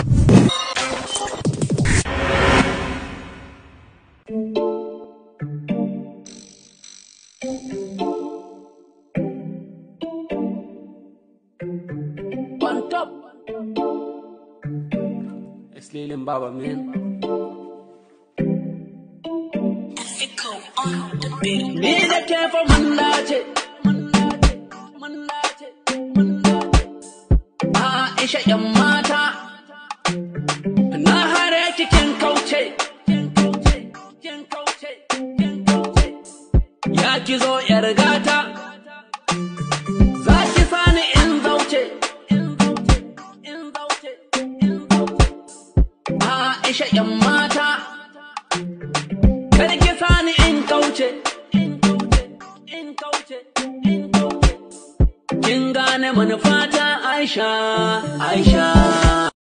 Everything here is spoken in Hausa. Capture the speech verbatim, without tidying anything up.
On top. It's Lilin Baba, man. Ni da ke fa mun dace, mun dace, mun dace. Aisha yan mata, na hare cikin kauce, kin kauce, kin kauce, kin kauce. Ya ki zo yar gata, za ki sani in zauce, in zauce, in zauce, in zauce. Aisha yan mata, kar ki sani in kauce. Kin gane manufata Aisha, Aisha.